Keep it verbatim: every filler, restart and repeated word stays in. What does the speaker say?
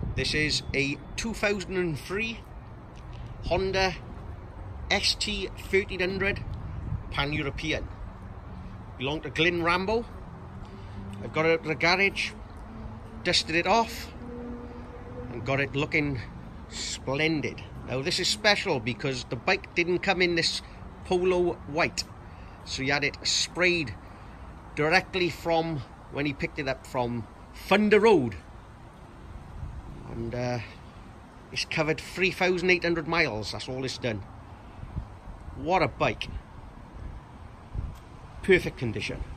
This is a two thousand three Honda S T thirteen hundred Pan-European. Belonged to Glyn Rambo. I've got it out of the garage, dusted it off, and got it looking splendid. Now this is special because the bike didn't come in this polo white, so you had it sprayed directly from when he picked it up from Thunder Road, and uh, it's covered three thousand eight hundred miles. That's all it's done. What a bike. Perfect condition.